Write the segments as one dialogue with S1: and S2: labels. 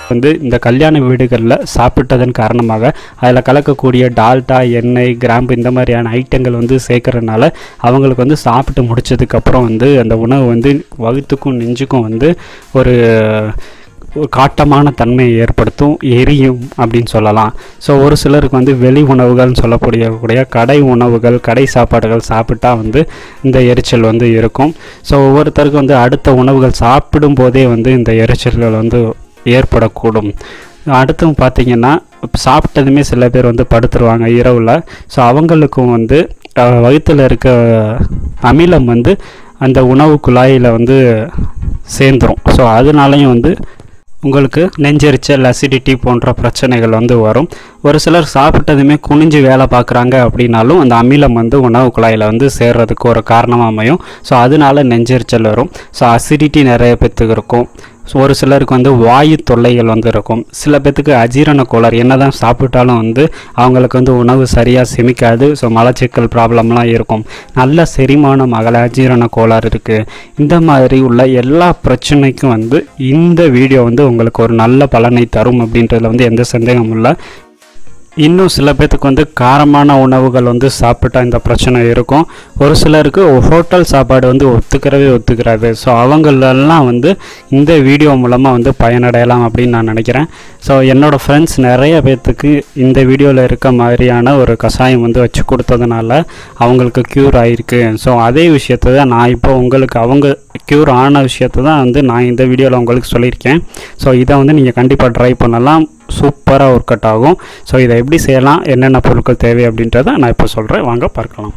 S1: வந்து இந்த கல்யாண வீடுகளில் சாப்பிட்டதன் காரணமாக அதில் கலக்கக்கூடிய டால்டா, எண்ணெய், கிராம்பு இந்த மாதிரியான ஐட்டங்கள் வந்து சேர்க்கறதுனால அவங்களுக்கு வந்து சாப்பிட்டு முடிச்சதுக்கப்புறம் வந்து அந்த உணவு வந்து வயிற்றுக்கும் நெஞ்சுக்கும் வந்து ஒரு காட்டமான தன்மையை ஏற்படுத்தும், எரியும் அப்படின்னு சொல்லலாம். ஸோ ஒரு சிலருக்கு வந்து வெளி உணவுகள்னு சொல்லக்கூடிய கடை உணவுகள், கடை சாப்பாடுகள் சாப்பிட்டா வந்து இந்த எரிச்சல் வந்து இருக்கும். ஸோ ஒவ்வொருத்தருக்கும் வந்து அடுத்த உணவுகள் சாப்பிடும் போதே வந்து இந்த எரிச்சல்கள் வந்து ஏற்படக்கூடும். அடுத்து பார்த்திங்கன்னா சாப்பிட்டதுமே சில பேர் வந்து படுத்துருவாங்க இரவில். ஸோ அவங்களுக்கும் வந்து வயிற்றில் இருக்க அமிலம் வந்து அந்த உணவு குழாயில் வந்து சேர்ந்துடும். ஸோ அதனாலையும் வந்து உங்களுக்கு நெஞ்செரிச்சல், அசிடிட்டி போன்ற பிரச்சனைகள் வந்து வரும். ஒரு சிலர் சாப்பிட்டதுமே குனிஞ்சு வேலை பார்க்குறாங்க அப்படின்னாலும் அந்த அமிலம் வந்து உணவு குழாயில் வந்து சேர்றதுக்கு ஒரு காரணமாக அமையும். ஸோ அதனால நெஞ்செரிச்சல் வரும். ஸோ அசிடிட்டி நிறைய பேத்துக்கு இருக்கும். ஸோ ஒரு சிலருக்கு வந்து வாயு தொல்லைகள் வந்து இருக்கும். சில பேத்துக்கு அஜீரண கோளாறு, என்ன தான் சாப்பிட்டாலும் வந்து அவங்களுக்கு வந்து உணவு சரியாக செமிக்காது. ஸோ மலச்சிக்கல் ப்ராப்ளம்லாம் இருக்கும். நல்ல செரிமானம் ஆகலை, அஜீரண கோளாறு இருக்குது. இந்த மாதிரி உள்ள எல்லா பிரச்சனைக்கும் வந்து இந்த வீடியோ வந்து உங்களுக்கு ஒரு நல்ல பலனை தரும் அப்படின்றதுல வந்து எந்த சந்தேகமும் இல்லை. இன்னும் சில பேர்த்துக்கு வந்து காரமான உணவுகள் வந்து சாப்பிட்டா இந்த பிரச்சனை இருக்கும். ஒரு சிலருக்கு ஹோட்டல் சாப்பாடு வந்து ஒத்துக்கிறாது. ஸோ அவங்களெல்லாம் வந்து இந்த வீடியோ மூலமாக வந்து பயனடையலாம் அப்படின்னு நான் நினைக்கிறேன். ஸோ என்னோடய ஃப்ரெண்ட்ஸ் நிறைய பேர்த்துக்கு இந்த வீடியோவில் இருக்க மாதிரியான ஒரு கஷாயம் வந்து வச்சு கொடுத்ததுனால அவங்களுக்கு க்யூர் ஆகிருக்கு. ஸோ அதே விஷயத்தை தான் நான் இப்போ உங்களுக்கு அவங்க க்யூர் ஆன விஷயத்தை தான் வந்து நான் இந்த வீடியோவில் உங்களுக்கு சொல்லியிருக்கேன். ஸோ இதை வந்து நீங்கள் கண்டிப்பாக ட்ரை பண்ணலாம். சூப்பராக ஒர்க் அவுட் ஆகும். ஸோ இதை எப்படி செய்யலாம், என்னென்ன பொருட்கள் தேவை அப்படின்றத நான் இப்போ சொல்கிறேன், வாங்க பார்க்கலாம்.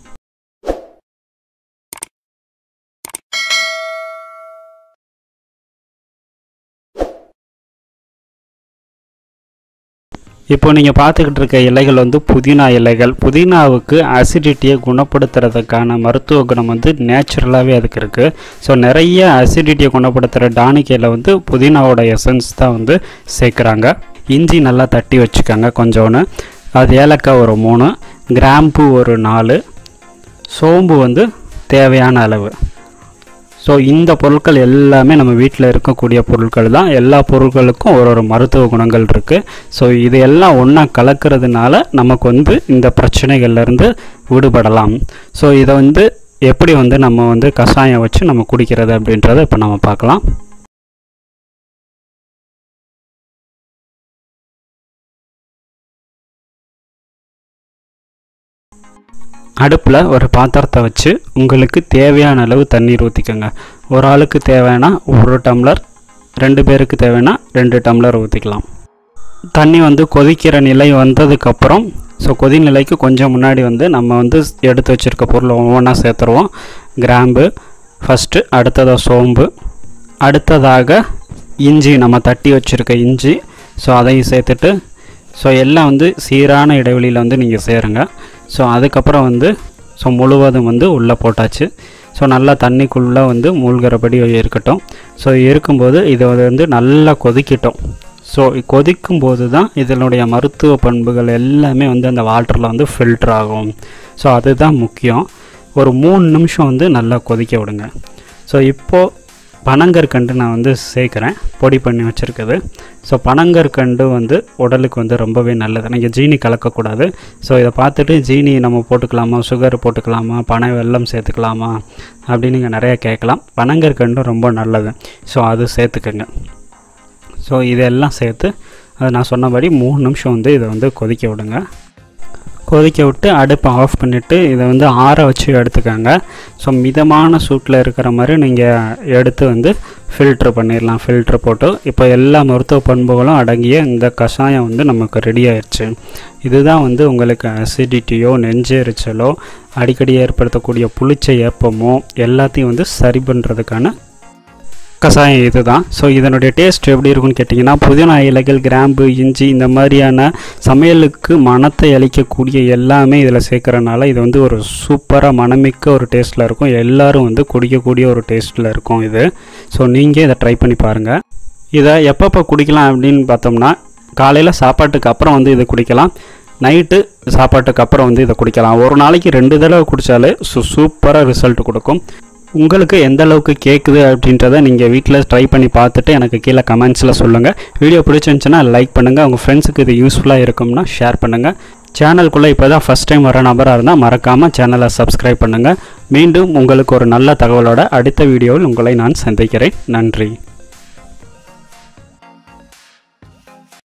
S1: இப்போ நீங்கள் பார்த்துக்கிட்டு இருக்க இலைகள் வந்து புதினா இலைகள். புதினாவுக்கு அசிடிட்டியை குணப்படுத்துறதுக்கான மருத்துவ குணம் வந்து நேச்சுரலாகவே அதுக்கு இருக்குது. ஸோ நிறைய அசிடிட்டியை குணப்படுத்துகிற டானிக்கையில் வந்து புதினாவோட எசன்ஸ் தான் வந்து சேர்க்குறாங்க. இஞ்சி நல்லா தட்டி வச்சுக்கோங்க கொஞ்சோன்னு. அது ஏலக்காய் ஒரு 3, கிராம்பு ஒரு 4, சோம்பு வந்து தேவையான அளவு. ஸோ இந்த பொருட்கள் எல்லாமே நம்ம வீட்டில் இருக்கக்கூடிய பொருட்கள் தான். எல்லா பொருட்களுக்கும் ஒரு மருத்துவ குணங்கள் இருக்குது. ஸோ இதையெல்லாம் ஒன்றா கலக்கிறதுனால நமக்கு வந்து இந்த பிரச்சனைகள்லேருந்து விடுபடலாம். ஸோ இதை வந்து எப்படி வந்து நம்ம வந்து கஷாயம் வச்சு நம்ம குடிக்கிறது அப்படின்றத இப்போ நம்ம பார்க்கலாம். அடுப்பில் ஒரு பாத்திரத்தை வச்சு உங்களுக்கு தேவையான அளவு தண்ணீர் ஊற்றிக்கோங்க. ஒரு ஆளுக்கு தேவைன்னா 1 டம்ளர், 2 பேருக்கு தேவைன்னா 2 டம்ளர் ஊற்றிக்கலாம். தண்ணி வந்து கொதிக்கிற நிலை வந்ததுக்கப்புறம், ஸோ கொதிநிலைக்கு கொஞ்சம் முன்னாடி வந்து நம்ம வந்து எடுத்து வச்சுருக்க பொருளை ஒவ்வொன்றா சேர்த்துருவோம். கிராம்பு ஃபஸ்ட்டு, அடுத்ததாக சோம்பு, அடுத்ததாக இஞ்சி, நம்ம தட்டி வச்சுருக்க இஞ்சி. ஸோ அதையும் சேர்த்துட்டு ஸோ எல்லாம் வந்து சீரான இடைவெளியில் வந்து நீங்கள் சேருங்க. ஸோ அதுக்கப்புறம் வந்து ஸோ முழுவதும் வந்து உள்ளே போட்டாச்சு. ஸோ நல்லா தண்ணிக்குள்ளே வந்து மூழ்கிறபடி இருக்கட்டும். ஸோ இருக்கும்போது இதை வந்து நல்லா கொதிக்கட்டும். ஸோ கொதிக்கும்போது தான் இதனுடைய மருத்துவ பண்புகள் எல்லாமே வந்து அந்த வாட்டரில் வந்து ஃபில்டர் ஆகும். ஸோ அதுதான் முக்கியம். ஒரு 3 நிமிஷம் வந்து நல்லா கொதிக்க விடுங்க. ஸோ இப்போது பனங்கற்கண்டு நான் வந்து சேர்க்குறேன், பொடி பண்ணி வச்சுருக்குது. ஸோ பனங்கற்கண்டு வந்து உடலுக்கு வந்து ரொம்பவே நல்லது. நீங்கள் ஜீனி கலக்கக்கூடாது. ஸோ இதை பார்த்துட்டு ஜீனி நம்ம போட்டுக்கலாமா, சுகர் போட்டுக்கலாமா, பனை வெல்லம் சேர்த்துக்கலாமா அப்படின்னு நீங்கள் நிறையா கேட்கலாம். பனங்கற்கண்டு ரொம்ப நல்லது. ஸோ அது சேர்த்துக்கங்க. ஸோ இதெல்லாம் சேர்த்து அது நான் சொன்னபடி 3 நிமிஷம் வந்து இதை வந்து கொதிக்க விடுங்க. கொதிக்க விட்டு அடுப்பை ஆஃப் பண்ணிவிட்டு இதை வந்து ஆற வச்சு எடுத்துக்கோங்க. ஸோ மிதமான சூட்டில் இருக்கிற மாதிரி நீங்கள் எடுத்து வந்து ஃபில்ட்ரு பண்ணிடலாம். ஃபில்ட்ரு போட்டு இப்போ எல்லா மருத்துவ பண்புகளும் அடங்கிய இந்த கஷாயம் வந்து நமக்கு ரெடி ஆயிடுச்சு. இதுதான் வந்து உங்களுக்கு அசிடிட்டியோ, நெஞ்செரிச்சலோ, அடிக்கடி ஏற்படுத்தக்கூடிய புளிச்ச ஏப்பமோ எல்லாத்தையும் வந்து சரி பண்ணுறதுக்கான கஷாயம் இது தான். ஸோ இதனுடைய டேஸ்ட் எப்படி இருக்குன்னு கேட்டிங்கன்னா, புதினா இலைகள், கிராம்பு, இஞ்சி இந்த மாதிரியான சமையலுக்கு மணத்தை அளிக்கக்கூடிய எல்லாமே இதில் சேர்க்குறனால இது வந்து ஒரு சூப்பராக மணமிக்க ஒரு டேஸ்ட்டில் இருக்கும். எல்லோரும் வந்து குடிக்கக்கூடிய ஒரு டேஸ்ட்டில் இருக்கும் இது. ஸோ நீங்கள் இதை ட்ரை பண்ணி பாருங்கள். இதை எப்பப்போ குடிக்கலாம் அப்படின்னு பார்த்தோம்னா, காலையில் சாப்பாட்டுக்கு அப்புறம் வந்து இதை குடிக்கலாம், நைட்டு சாப்பாட்டுக்கு அப்புறம் வந்து இதை குடிக்கலாம். ஒரு நாளைக்கு 2 தடவை குடித்தாலே சூப்பராக ரிசல்ட் கொடுக்கும். உங்களுக்கு எந்த அளவுக்கு கேட்குது அப்படின்றத நீங்கள் வீட்டில் ட்ரை பண்ணி பார்த்துட்டு எனக்கு கீழே கமெண்ட்ஸில் சொல்லுங்கள். வீடியோ பிடிச்சிருந்துச்சுன்னா லைக் பண்ணுங்கள். உங்கள் ஃப்ரெண்ட்ஸுக்கு இது யூஸ்ஃபுல்லாக இருக்கும்னா ஷேர் பண்ணுங்கள். சேனலுக்குள்ளே இப்போ தான் ஃபஸ்ட் டைம் வர நபராக இருந்தால் மறக்காமல் சேனலை சப்ஸ்கிரைப் பண்ணுங்கள். மீண்டும் உங்களுக்கு ஒரு நல்ல தகவலோட அடுத்த வீடியோவில் உங்களை நான் சந்திக்கிறேன். நன்றி.